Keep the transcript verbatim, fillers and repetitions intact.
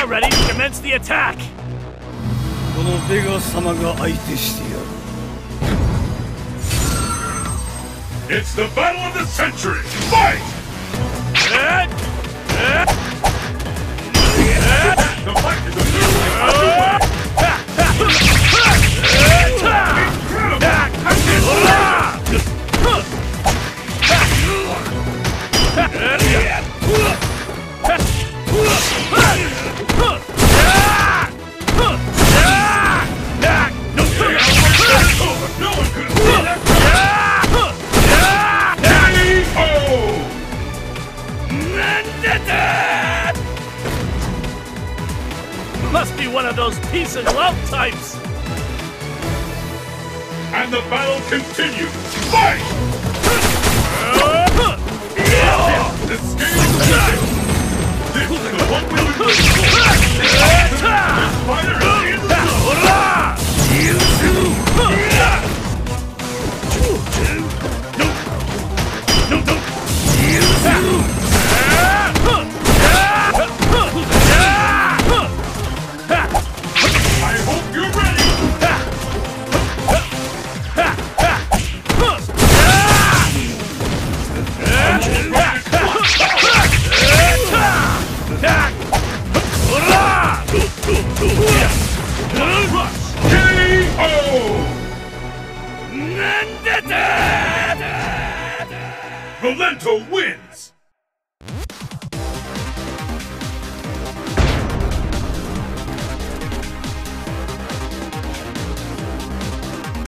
now ready to commence the attack! It's the battle of the century! Fight! The fight is officially underway! No one could have seen that! Must be one of those peace and love types! And the battle continues! Fight! The scale is shifting! This is the one we would win! This fighter is in the zone! No, no, no! I hope you're ready! Rolento wins!